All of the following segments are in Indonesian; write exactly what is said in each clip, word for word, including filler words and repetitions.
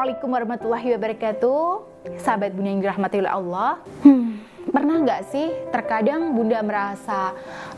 Assalamualaikum warahmatullahi wabarakatuh. Sahabat Bunda yang dirahmati oleh Allah. Hmm, pernah nggak sih terkadang Bunda merasa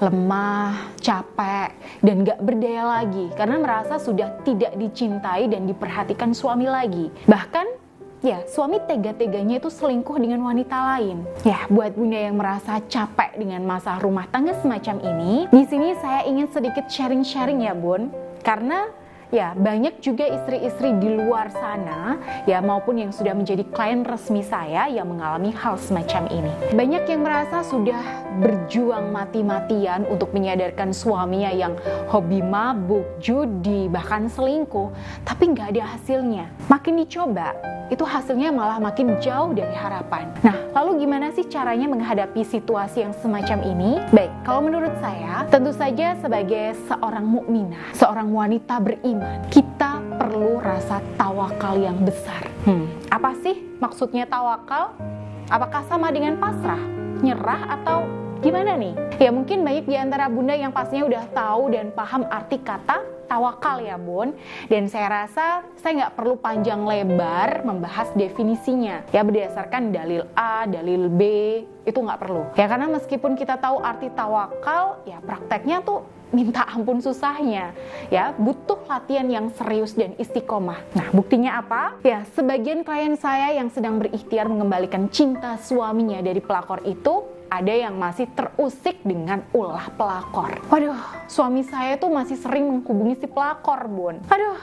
lemah, capek, dan nggak berdaya lagi karena merasa sudah tidak dicintai dan diperhatikan suami lagi. Bahkan ya, suami tega-teganya itu selingkuh dengan wanita lain. Ya, buat Bunda yang merasa capek dengan masalah rumah tangga semacam ini, di sini saya ingin sedikit sharing-sharing ya, Bun. Karena ya, banyak juga istri-istri di luar sana ya maupun yang sudah menjadi klien resmi saya yang mengalami hal semacam ini. Banyak yang merasa sudah berjuang mati-matian untuk menyadarkan suaminya yang hobi mabuk, judi, bahkan selingkuh, tapi nggak ada hasilnya. Makin dicoba, itu hasilnya malah makin jauh dari harapan. Nah, lalu gimana sih caranya menghadapi situasi yang semacam ini? Baik, kalau menurut saya, tentu saja sebagai seorang mukminah, seorang wanita beriman, kita perlu rasa tawakal yang besar. Hmm, apa sih maksudnya tawakal? Apakah sama dengan pasrah, nyerah, atau gimana nih? Ya mungkin banyak di antara Bunda yang pastinya udah tahu dan paham arti kata tawakal ya Bun. Dan saya rasa saya nggak perlu panjang lebar membahas definisinya. Ya berdasarkan dalil A, dalil B, itu nggak perlu. Ya karena meskipun kita tahu arti tawakal, ya prakteknya tuh minta ampun susahnya, ya butuh latihan yang serius dan istiqomah. Nah, buktinya apa? Ya, sebagian klien saya yang sedang berikhtiar mengembalikan cinta suaminya dari pelakor itu, ada yang masih terusik dengan ulah pelakor. Waduh, suami saya tuh masih sering menghubungi si pelakor, Bun. Aduh,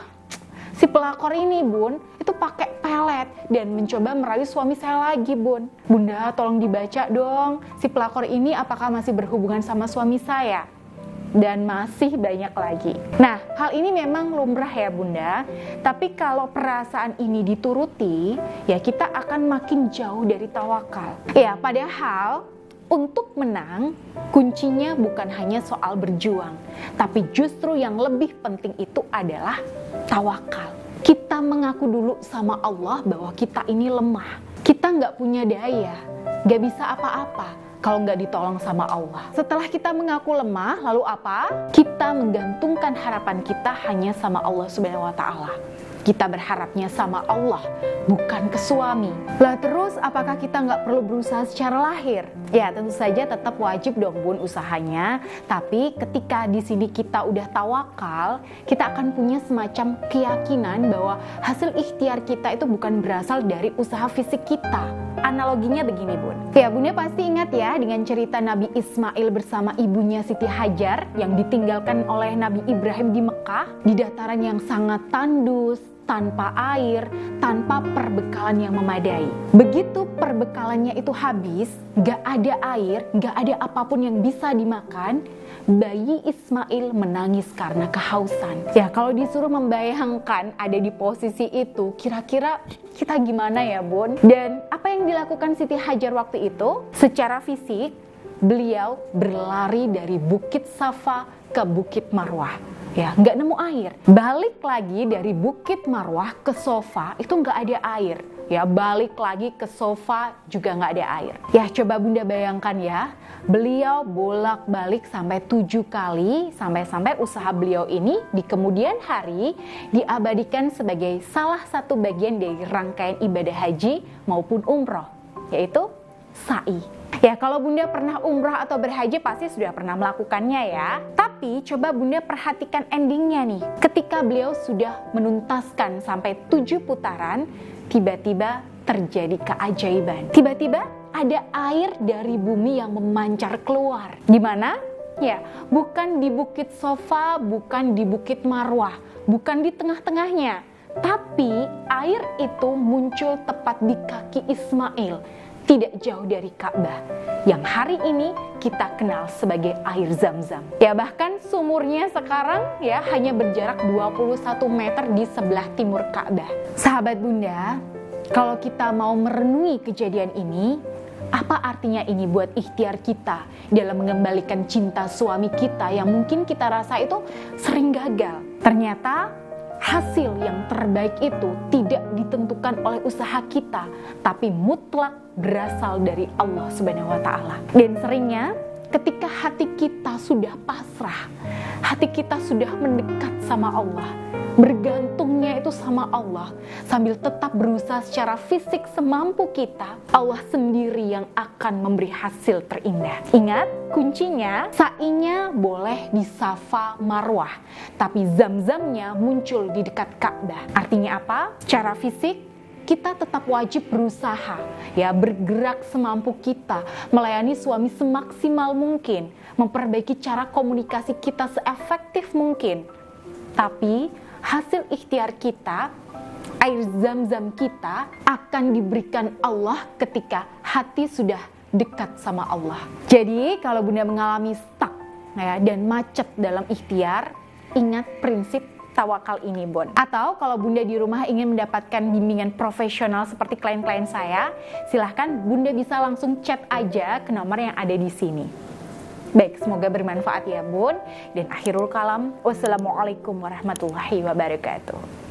si pelakor ini, Bun, itu pakai pelet dan mencoba merayu suami saya lagi, Bun. Bunda, tolong dibaca dong, si pelakor ini apakah masih berhubungan sama suami saya? Dan masih banyak lagi. Nah, hal ini memang lumrah ya Bunda, tapi kalau perasaan ini dituruti, ya kita akan makin jauh dari tawakal. Ya, padahal untuk menang, kuncinya bukan hanya soal berjuang, tapi justru yang lebih penting itu adalah tawakal. Kita mengaku dulu sama Allah bahwa kita ini lemah, kita nggak punya daya, nggak bisa apa-apa kalau nggak ditolong sama Allah. Setelah kita mengaku lemah, lalu apa? Kita menggantungkan harapan kita hanya sama Allah Subhanahu wa Ta'ala. Kita berharapnya sama Allah, bukan ke suami. Lah terus, apakah kita nggak perlu berusaha secara lahir? Ya tentu saja tetap wajib dong Bun usahanya. Tapi ketika di sini kita udah tawakal, kita akan punya semacam keyakinan bahwa hasil ikhtiar kita itu bukan berasal dari usaha fisik kita. Analoginya begini Bun. Ya Bunda pasti ingat ya dengan cerita Nabi Ismail bersama ibunya Siti Hajar yang ditinggalkan oleh Nabi Ibrahim di Mekah di dataran yang sangat tandus, tanpa air, tanpa perbekalan yang memadai. Begitu perbekalannya itu habis, gak ada air, gak ada apapun yang bisa dimakan, bayi Ismail menangis karena kehausan. Ya kalau disuruh membayangkan ada di posisi itu, kira-kira kita gimana ya Bun? Dan apa yang dilakukan Siti Hajar waktu itu? Secara fisik, beliau berlari dari Bukit Safa ke Bukit Marwah. Ya, nggak nemu air. Balik lagi dari Bukit Marwah ke Sofa, itu nggak ada air. Ya, balik lagi ke Sofa juga nggak ada air. Ya, coba Bunda bayangkan ya, beliau bolak-balik sampai tujuh kali, sampai-sampai usaha beliau ini di kemudian hari diabadikan sebagai salah satu bagian dari rangkaian ibadah haji maupun umroh, yaitu sa'i. Ya kalau Bunda pernah umroh atau berhaji pasti sudah pernah melakukannya ya. Tapi coba Bunda perhatikan endingnya nih. Ketika beliau sudah menuntaskan sampai tujuh putaran, tiba-tiba terjadi keajaiban. Tiba-tiba ada air dari bumi yang memancar keluar. Di mana? Ya, bukan di Bukit Sofa, bukan di Bukit Marwah, bukan di tengah-tengahnya. Tapi air itu muncul tepat di kaki Ismail, tidak jauh dari Ka'bah, yang hari ini kita kenal sebagai air Zam-Zam. Ya bahkan sumurnya sekarang ya hanya berjarak dua puluh satu meter di sebelah timur Ka'bah. Sahabat Bunda, kalau kita mau merenungi kejadian ini, apa artinya ini buat ikhtiar kita dalam mengembalikan cinta suami kita yang mungkin kita rasa itu sering gagal? Ternyata hasil yang terbaik itu tidak ditentukan oleh usaha kita, tapi mutlak berasal dari Allah Subhanahu wa Ta'ala. Dan seringnya ketika hati kita sudah pasrah, hati kita sudah mendekat sama Allah, bergantungnya itu sama Allah, sambil tetap berusaha secara fisik semampu kita, Allah sendiri yang akan memberi hasil terindah. Ingat, kuncinya, sa'inya boleh di Safa Marwah, tapi zam-zamnya muncul di dekat Ka'bah. Artinya apa? Secara fisik, kita tetap wajib berusaha, ya, bergerak semampu kita, melayani suami semaksimal mungkin, memperbaiki cara komunikasi kita seefektif mungkin. Tapi hasil ikhtiar kita, air zam-zam kita akan diberikan Allah ketika hati sudah dekat sama Allah. Jadi kalau Bunda mengalami stuck, ya, dan macet dalam ikhtiar, ingat prinsip tawakal ini, Bon. Atau kalau Bunda di rumah ingin mendapatkan bimbingan profesional seperti klien-klien saya, silahkan Bunda bisa langsung chat aja ke nomor yang ada di sini. Baik, semoga bermanfaat ya, Bun. Dan akhirul kalam, wassalamualaikum warahmatullahi wabarakatuh.